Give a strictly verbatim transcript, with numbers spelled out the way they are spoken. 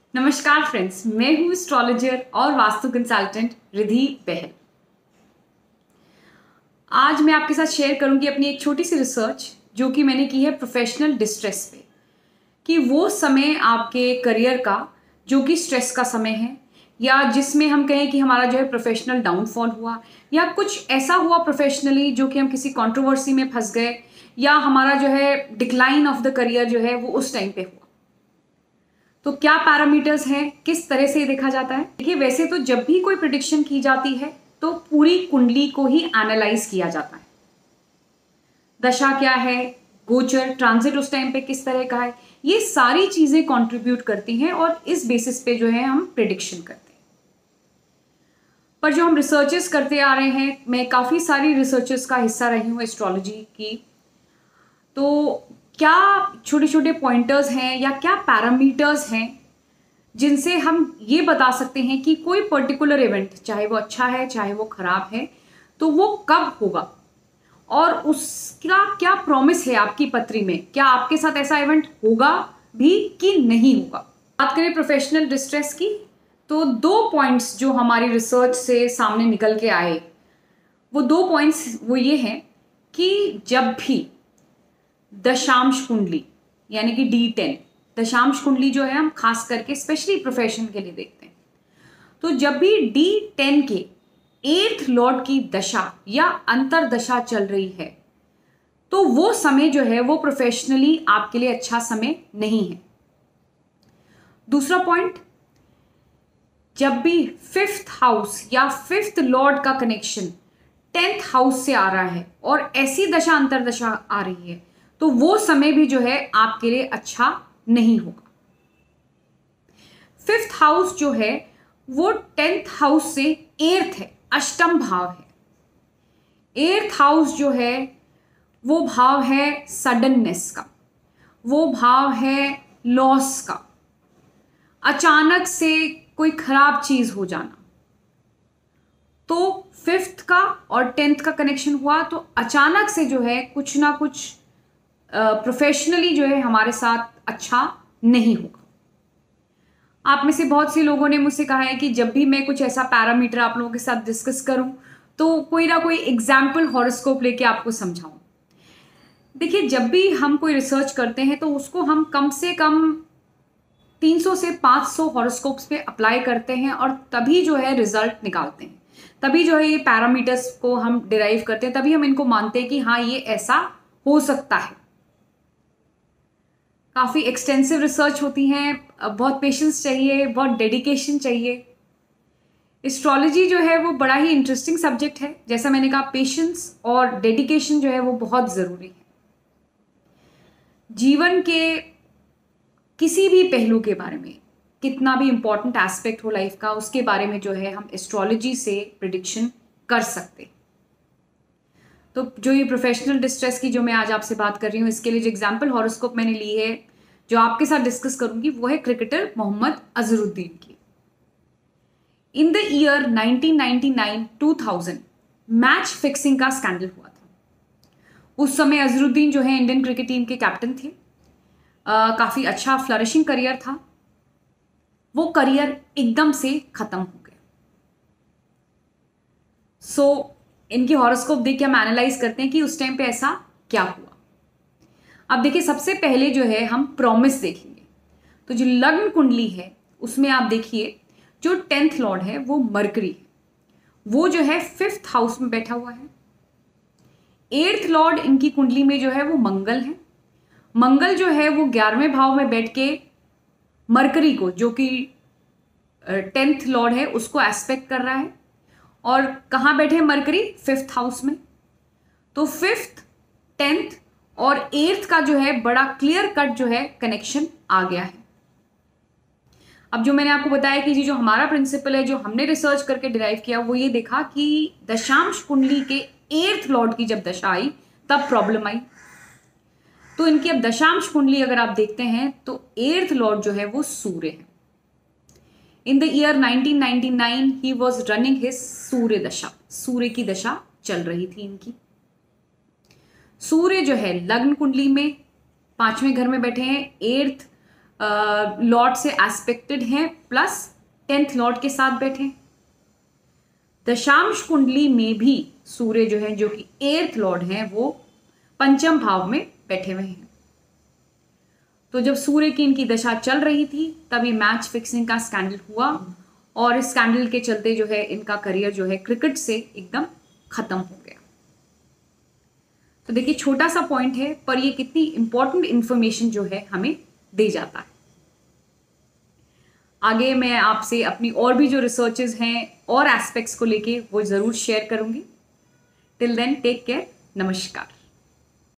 नमस्कार फ्रेंड्स, मैं हूँ एस्ट्रोलॉजर और वास्तु कंसल्टेंट रिधि बहल। आज मैं आपके साथ शेयर करूंगी अपनी एक छोटी सी रिसर्च जो कि मैंने की है प्रोफेशनल डिस्ट्रेस पे, कि वो समय आपके करियर का जो कि स्ट्रेस का समय है, या जिसमें हम कहें कि हमारा जो है प्रोफेशनल डाउनफॉल हुआ, या कुछ ऐसा हुआ प्रोफेशनली जो कि हम किसी कंट्रोवर्सी में फंस गए, या हमारा जो है डिक्लाइन ऑफ द करियर जो है वो उस टाइम पे हुआ। तो क्या पैरामीटर्स हैं, किस तरह से देखा जाता है? देखिए, वैसे तो जब भी कोई प्रिडिक्शन की जाती है तो पूरी कुंडली को ही एनालाइज किया जाता है। दशा क्या है, गोचर ट्रांजिट उस टाइम पे किस तरह का है, ये सारी चीजें कंट्रीब्यूट करती हैं और इस बेसिस पे जो है हम प्रिडिक्शन करते हैं। पर जो हम रिसर्चेस करते आ रहे हैं, मैं काफी सारी रिसर्चेस का हिस्सा रही हूँ एस्ट्रोलॉजी की, तो क्या छोटे छोटे पॉइंटर्स हैं या क्या पैरामीटर्स हैं जिनसे हम ये बता सकते हैं कि कोई पर्टिकुलर इवेंट, चाहे वो अच्छा है चाहे वो खराब है, तो वो कब होगा और उसका क्या प्रॉमिस है आपकी पत्री में, क्या आपके साथ ऐसा इवेंट होगा भी कि नहीं होगा। बात करें प्रोफेशनल डिस्ट्रेस की, तो दो पॉइंट्स जो हमारी रिसर्च से सामने निकल के आए, वो दो पॉइंट्स वो ये हैं कि जब भी दशांश कुंडली यानी कि डी टेन, दशांश कुंडली जो है हम खास करके स्पेशली प्रोफेशन के लिए देखते हैं, तो जब भी डी टेन के एट्थ लॉर्ड की दशा या अंतर दशा चल रही है, तो वो समय जो है वो प्रोफेशनली आपके लिए अच्छा समय नहीं है। दूसरा पॉइंट, जब भी फिफ्थ हाउस या फिफ्थ लॉर्ड का कनेक्शन टेंथ हाउस से आ रहा है और ऐसी दशा अंतर दशा आ रही है, तो वो समय भी जो है आपके लिए अच्छा नहीं होगा। फिफ्थ हाउस जो है वो टेंथ हाउस से एर्थ है, अष्टम भाव है। एर्थ हाउस जो है वो भाव है सडननेस का, वो भाव है लॉस का, अचानक से कोई खराब चीज हो जाना। तो फिफ्थ का और टेंथ का कनेक्शन हुआ तो अचानक से जो है कुछ ना कुछ प्रोफेशनली uh, जो है हमारे साथ अच्छा नहीं होगा। आप में से बहुत से लोगों ने मुझसे कहा है कि जब भी मैं कुछ ऐसा पैरामीटर आप लोगों के साथ डिस्कस करूं तो कोई ना कोई एग्जाम्पल हॉरोस्कोप लेके आपको समझाऊं। देखिए, जब भी हम कोई रिसर्च करते हैं तो उसको हम कम से कम तीन सौ से पाँच सौ हॉरोस्कोप्स पे अप्लाई करते हैं और तभी जो है रिजल्ट निकालते हैं, तभी जो है ये पैरामीटर्स को हम डिराइव करते हैं, तभी हम इनको मानते हैं कि हाँ ये ऐसा हो सकता है। काफ़ी एक्सटेंसिव रिसर्च होती हैं, बहुत पेशेंस चाहिए, बहुत डेडिकेशन चाहिए। एस्ट्रोलॉजी जो है वो बड़ा ही इंटरेस्टिंग सब्जेक्ट है। जैसा मैंने कहा, पेशेंस और डेडिकेशन जो है वो बहुत ज़रूरी है। जीवन के किसी भी पहलू के बारे में, कितना भी इंपॉर्टेंट एस्पेक्ट हो लाइफ का, उसके बारे में जो है हम एस्ट्रोलॉजी से प्रिडिक्शन कर सकते हैं। तो जो ये प्रोफेशनल डिस्ट्रेस की जो मैं आज आपसे बात कर रही हूँ, इसके लिए जो एग्जाम्पल हॉरोस्कोप मैंने ली है जो आपके साथ डिस्कस करूंगी, वो है क्रिकेटर मोहम्मद अजहरुद्दीन की। In the year nineteen ninety nine two thousand match fixing का स्कैंडल हुआ था। उस समय अजहरुद्दीन जो है इंडियन क्रिकेट टीम के कैप्टन थे। uh, काफी अच्छा फ्लरिशिंग करियर था। वो करियर एकदम से खत्म हो गया। सो so, इनकी हॉरोस्कोप देख के हम एनालाइज करते हैं कि उस टाइम पे ऐसा क्या हुआ। अब देखिए, सबसे पहले जो है हम प्रॉमिस देखेंगे। तो जो लग्न कुंडली है उसमें आप देखिए, जो टेंथ लॉर्ड है वो मरकरी है, वो जो है फिफ्थ हाउस में बैठा हुआ है। एट्थ लॉर्ड इनकी कुंडली में जो है वो मंगल है। मंगल जो है वो ग्यारहवें भाव में बैठ के मरकरी को, जो कि टेंथ लॉर्ड है, उसको एस्पेक्ट कर रहा है। और कहाँ बैठे हैं मरकरी? फिफ्थ हाउस में। तो फिफ्थ, टेंथ और एट्थ का जो है बड़ा क्लियर कट जो है कनेक्शन आ गया है। अब जो मैंने आपको बताया कि जी जो हमारा प्रिंसिपल है, जो हमने रिसर्च करके डिराइव किया, वो ये देखा कि दशांश कुंडली के एट्थ लॉर्ड की जब दशा आई तब प्रॉब्लम आई। तो इनकी अब दशांश कुंडली अगर आप देखते हैं तो एट्थ लॉर्ड जो है वो सूर्य है। In the year nineteen ninety nine he was running his Surya dasha, सूर्य की दशा चल रही थी इनकी। सूर्य जो है लग्न कुंडली में पांचवें घर में बैठे हैं, एट्थ लॉर्ड से एस्पेक्टेड हैं प्लस टेंथ लॉर्ड के साथ बैठे। दशांश कुंडली में भी सूर्य जो है, जो कि एर्थ लॉर्ड हैं, वो पंचम भाव में बैठे हुए हैं। तो जब सूर्य की इनकी दशा चल रही थी तभी मैच फिक्सिंग का स्कैंडल हुआ और इस स्कैंडल के चलते जो है इनका करियर जो है क्रिकेट से एकदम खत्म हो गया। तो देखिए छोटा सा पॉइंट है पर ये कितनी इंपॉर्टेंट इंफॉर्मेशन जो है हमें दे जाता है। आगे मैं आपसे अपनी और भी जो रिसर्चेज हैं और एस्पेक्ट्स को लेके वो जरूर शेयर करूंगी। टिल देन टेक केयर, नमस्कार।